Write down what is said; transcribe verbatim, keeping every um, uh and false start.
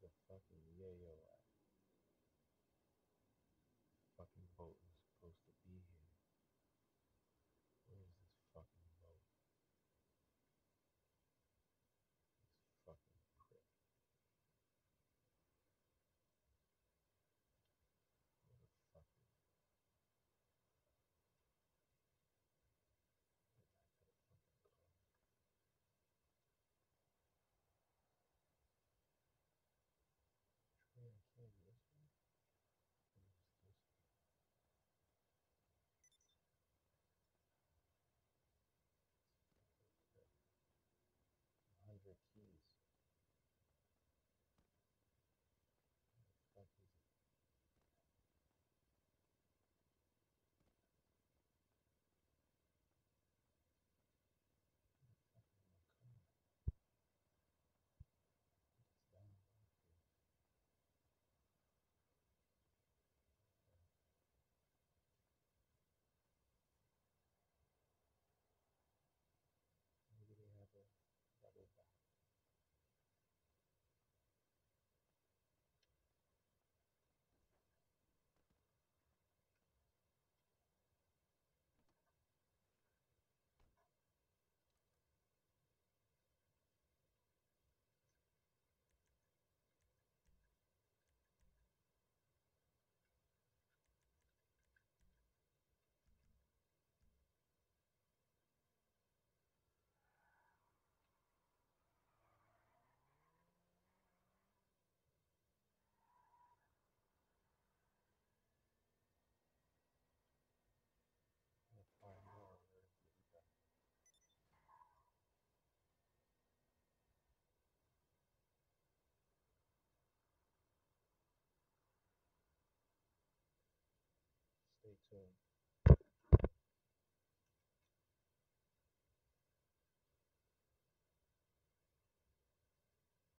the fucking yayo at? Fucking boat is supposed to be here. Where is this fucking boat? This fucking prick. Where the fuck is it? Get back to the fucking car. Train can't be this way? What is this? Fucking prick. one hundred keys. Where the fuck is it? Where the fuck is my car? It's down back here. Uh, Maybe they have a double back. I'm gonna find more. Where is it at? Stay tuned.